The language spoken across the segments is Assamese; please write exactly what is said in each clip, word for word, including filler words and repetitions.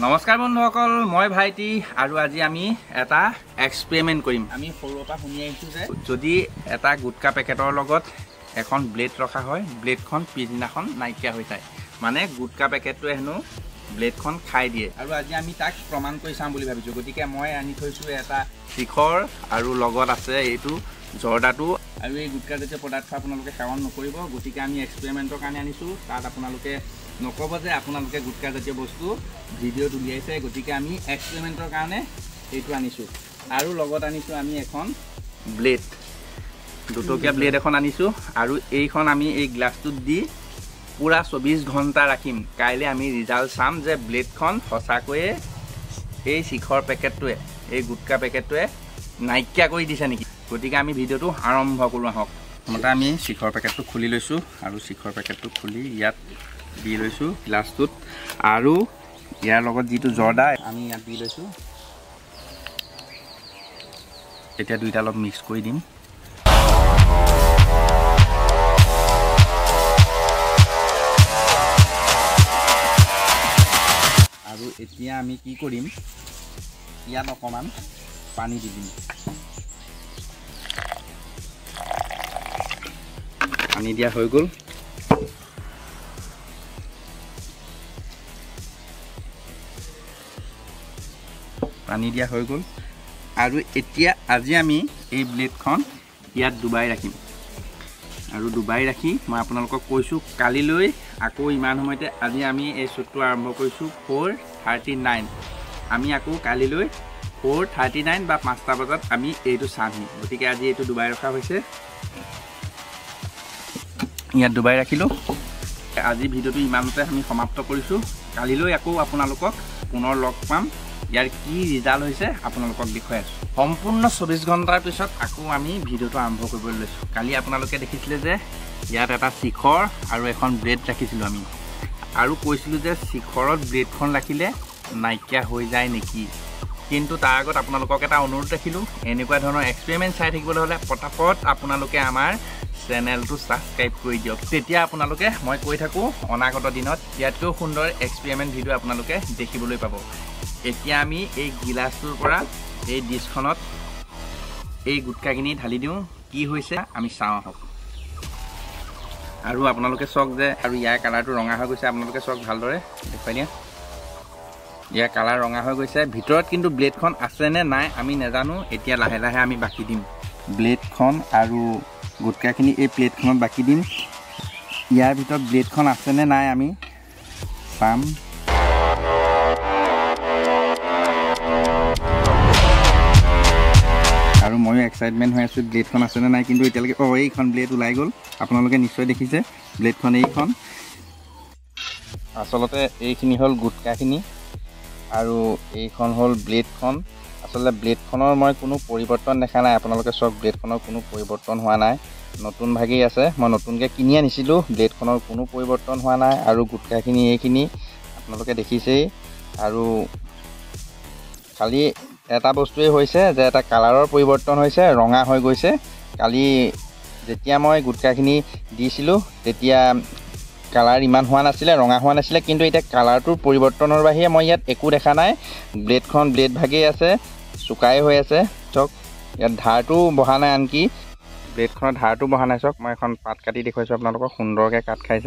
নমস্কাৰ বন্ধুসকল, মই ভাইটি আৰু আজি আমি এটা এক্সপেৰিমেন্ট কৰিম। আমি সৰুৰ পৰা শুনি আহিছো যে যদি এটা গুটকা পেকেটৰ লগত এখন ব্লেড ৰখা হয়, ব্লেডখন পিছদিনাখন নাইকিয়া হৈ যায়। মানে গুটকা পেকেটটোৱে হেনো ব্লেডখন খাই দিয়ে। আৰু আজি আমি তাক প্ৰমাণ কৰি চাম বুলি ভাবিছো। গতিকে মই আনি থৈছো এটা শিখৰ আৰু লগত আছে এইটো জৰ্দাটো। আৰু এই গুটকা জাতীয় পদাৰ্থ আপোনালোকে সেৱন নকৰিব। গতিকে আমি এক্সপেৰিমেন্টৰ কাৰণে আনিছো। তাত আপোনালোকে নকব যে আপোনালোকে গুটকা জাতীয় বস্তু ভিডিঅ'ত উলিয়াইছে। গতিকে আমি এক্সপেৰিমেন্টৰ কাৰণে এইটো আনিছো। আৰু লগত আনিছো আমি এখন ব্লেড, দুটকীয়া ব্লেড এখন আনিছো। আৰু এইখন আমি এই গ্লাছটোত দি পুৰা চৌবিশ ঘণ্টা ৰাখিম। কাইলৈ আমি ৰিজাল্ট চাম যে ব্লেডখন সঁচাকৈয়ে এই শিখৰ পেকেটটোৱে, এই গুটকা পেকেটটোৱে নাইকিয়া কৰি দিছে নেকি। গতিকে আমি ভিডিঅ'টো আৰম্ভ কৰোঁ আহক। প্ৰথমতে আমি শিখৰ পেকেটটো খুলি লৈছোঁ আৰু শিখৰ পেকেটটো খুলি ইয়াত দি লৈছোঁ গ্লাছটোত। আৰু ইয়াৰ লগত যিটো জৰ্দা আমি ইয়াত দি লৈছোঁ। এতিয়া দুইটা অলপ মিক্স কৰি দিম। আৰু এতিয়া আমি কি কৰিম, ইয়াত অকণমান পানী দি দিম। পানী দিয়া হৈ গ'ল। পানী দিয়া হৈ গ'ল। আৰু এতিয়া আজি আমি এই ব্লেডখন ইয়াত ডুবাই ৰাখিম। আৰু ডুবাই ৰাখি মই আপোনালোকক কৈছোঁ কালিলৈ আকৌ ইমান সময়তে আজি আমি এই শ্বুটটো আৰম্ভ কৰিছোঁ ফ'ৰ থাৰ্টি নাইন। আমি আকৌ কালিলৈ ফ'ৰ থাৰ্টি নাইন বা পাঁচটা বজাত আমি এইটো চামহি। গতিকে আজি এইটো ডুবাই ৰখা হৈছে। ইয়াত ডুবাই ৰাখিলোঁ। আজি ভিডিঅ'টো ইমানতে আমি সমাপ্ত কৰিছোঁ। কালিলৈ আকৌ আপোনালোকক পুনৰ লগ পাম। ইয়াৰ কি ৰিজাল্ট হৈছে আপোনালোকক দেখুৱাই আছোঁ। সম্পূৰ্ণ চৌবিছ ঘণ্টাৰ পিছত আকৌ আমি ভিডিঅ'টো আৰম্ভ কৰিবলৈ লৈছোঁ। কালি আপোনালোকে দেখিছিলে যে ইয়াত এটা শিখৰ আৰু এখন ব্লেড ৰাখিছিলোঁ আমি। আৰু কৈছিলোঁ যে শিখৰত ব্লেডখন ৰাখিলে নাইকিয়া হৈ যায় নেকি। কিন্তু তাৰ আগত আপোনালোকক এটা অনুৰোধ ৰাখিলোঁ, এনেকুৱা ধৰণৰ এক্সপেৰিমেণ্ট চাই থাকিবলৈ হ'লে পটাপট আপোনালোকে আমাৰ চেনেলটো ছাবস্ক্ৰাইব কৰি দিয়ক। তেতিয়া আপোনালোকে মই কৈ থাকোঁ অনাগত দিনত ইয়াতকৈও সুন্দৰ এক্সপেৰিমেণ্ট ভিডিঅ' আপোনালোকে দেখিবলৈ পাব। এতিয়া আমি এই গিলাচটোৰ পৰা এই ডিছখনত এই গুটকাখিনি ঢালি দিওঁ। কি হৈছে আমি চাওঁ আহক। আৰু আপোনালোকে চাওক যে আৰু ইয়াৰ কালাৰটো ৰঙা হৈ গৈছে। আপোনালোকে চাওক ভালদৰে দেখুৱাই দিয়া। ইয়াৰ কালাৰ ৰঙা হৈ গৈছে। ভিতৰত কিন্তু ব্লেডখন আছেনে নাই আমি নাজানো। এতিয়া লাহে লাহে আমি বাকি দিম ব্লেডখন আৰু গুটকাখিনি এই প্লেটখনত বাকি দিম। ইয়াৰ ভিতৰত ব্লেডখন আছেনে নাই আমি চাম। আৰু ময়ো এক্সাইটমেণ্ট হৈ আছোঁ ব্লেডখন আছেনে নাই। কিন্তু এতিয়ালৈকে অঁ এইখন ব্লেড ওলাই গ'ল। আপোনালোকে নিশ্চয় দেখিছে ব্লেডখন এইখন। আচলতে এইখিনি হ'ল গুটকাখিনি আৰু এইখন হ'ল ব্লেডখন। আচলতে ব্লেডখনৰ মই কোনো পৰিৱৰ্তন দেখা নাই। আপোনালোকে চাওক ব্লেডখনৰ কোনো পৰিৱৰ্তন হোৱা নাই, নতুন ভাগেই আছে। মই নতুনকৈ কিনি আনিছিলোঁ। ব্লেডখনৰ কোনো পৰিৱৰ্তন হোৱা নাই। আৰু গুটকাখিনি এইখিনি আপোনালোকে দেখিছেই। আৰু খালি এটা বস্তুৱেই হৈছে যে এটা কালাৰৰ পৰিৱৰ্তন হৈছে, ৰঙা হৈ গৈছে। কালি যেতিয়া মই গুটকাখিনি দিছিলোঁ তেতিয়া কালাৰ ইমান হোৱা নাছিলে, ৰঙা হোৱা নাছিলে। কিন্তু এতিয়া কালাৰটোৰ পৰিৱৰ্তনৰ বাহিৰে মই ইয়াত একো দেখা নাই। ব্লেডখন ব্লেড ভাগেই আছে, চুকাই হৈ আছে। চাওক ইয়াত ধাৰটো বহা নাই, আনকি ব্লেডখনৰ ধাৰটো বহা নাই। চাওক মই এখন পাত কাটি দেখুৱাইছোঁ আপোনালোকক, সুন্দৰকৈ কাট খাইছে।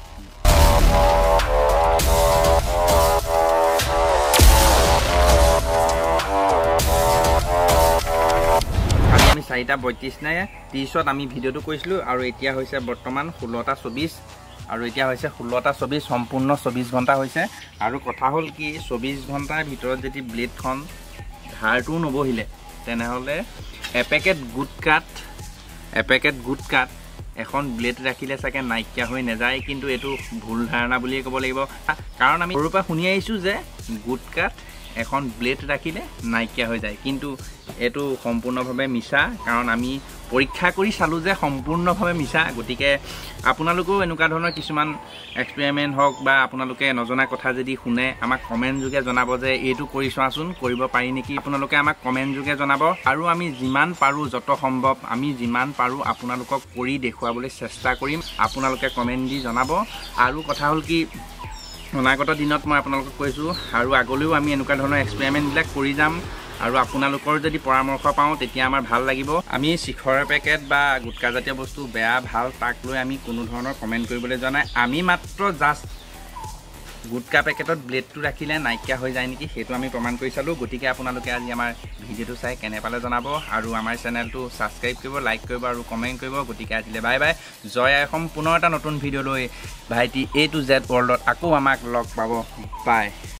কালি আমি চাৰিটা বত্ৰিছ নে ত্ৰিছত আমি ভিডিঅ'টো কৰিছিলোঁ। আৰু এতিয়া হৈছে বৰ্তমান ষোল্লটা চৌবিছ। আৰু এতিয়া হৈছে ষোল্লটা চৌবিছ, সম্পূৰ্ণ চৌবিছ ঘণ্টা হৈছে। আৰু কথা হ'ল কি, চৌবিছ ঘণ্টাৰ ভিতৰত যদি ব্লেডখন ধাৰটো নবহিলে তেনেহ'লে এপেকেট গুটকাত এপেকেট গুটকাত এখন ব্লেড ৰাখিলে চাগে নাইকিয়া হৈ নাযায়। কিন্তু এইটো ভুল ধাৰণা বুলিয়ে ক'ব লাগিব। কাৰণ আমি সৰুৰ পৰা শুনি আহিছোঁ যে গুটকাত এখন ব্লেড ৰাখিলে নাইকিয়া হৈ যায়। কিন্তু এইটো সম্পূৰ্ণভাৱে মিছা। কাৰণ আমি পৰীক্ষা কৰি চালোঁ যে সম্পূৰ্ণভাৱে মিছা। গতিকে আপোনালোকেও এনেকুৱা ধৰণৰ কিছুমান এক্সপেৰিমেণ্ট হওক বা আপোনালোকে নজনা কথা যদি শুনে আমাক কমেণ্ট যোগে জনাব যে এইটো কৰি চোৱাচোন, কৰিব পাৰি নেকি। আপোনালোকে আমাক কমেণ্ট যোগে জনাব। আৰু আমি যিমান পাৰোঁ, যত সম্ভৱ আমি যিমান পাৰোঁ আপোনালোকক কৰি দেখুৱাবলৈ চেষ্টা কৰিম। আপোনালোকে কমেণ্ট দি জনাব। আৰু কথা হ'ল কি, অনাগত দিনত মই আপোনালোকক কৈছোঁ আৰু আগলৈও আমি এনেকুৱা ধৰণৰ এক্সপেৰিমেণ্টবিলাক কৰি যাম আৰু আপোনালোকৰ যদি পৰামৰ্শ পাওঁ তেতিয়া আমাৰ ভাল লাগিব আমি শিখৰ পেকেট বা গুটকাজাতীয় বস্তু বেয়া ভাল তাক লৈ আমি কোনো ধৰণৰ কমেণ্ট কৰিবলৈ যোৱা নাই আমি মাত্ৰ জাষ্ট গুটকা পেকেটত ব্লেডটো ৰাখিলে নাইকিয়া হৈ যায় নেকি সেইটো আমি প্ৰমাণ কৰি চালোঁ গতিকে আপোনালোকে আজি আমাৰ ভিডিঅ'টো চাই কেনে পালে জনাব আৰু আমাৰ চেনেলটো ছাবস্ক্ৰাইব কৰিব লাইক কৰিব আৰু কমেণ্ট কৰিব গতিকে আজিলৈ বাই বাই জয় আই অসম পুনৰ এটা নতুন ভিডিঅ' লৈ ভাইটি এ টু জেড ৱৰ্ল্ডত আকৌ আমাক লগ পাব বাই